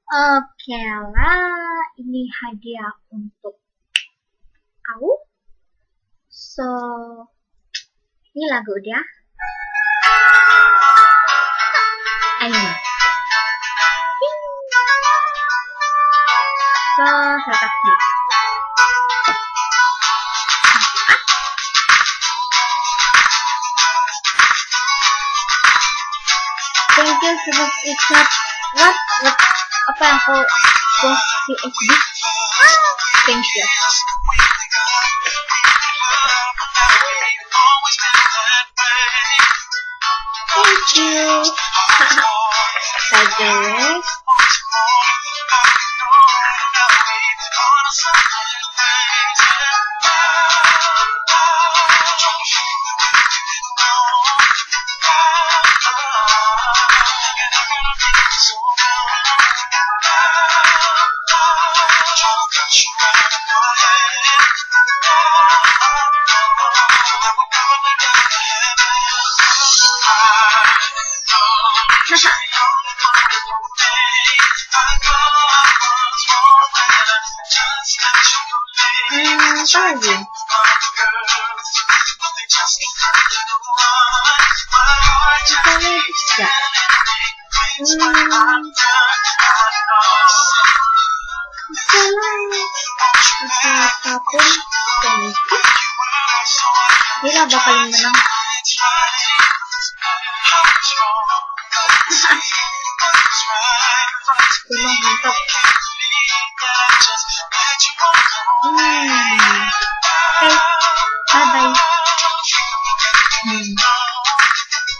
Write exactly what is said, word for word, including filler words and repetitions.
Oke lah, ini hadiah untuk aku. So, ini lagu dia. Ini. So, saya kasih. Thank you sudah ikat. What? What? Apa yang kau post di F B? Thank you. Thank you. Guys. Hmm, apa lagi? Misalnya bisa. Hmm. Misalnya apapun tentu dia bakal menang. Memang mantap.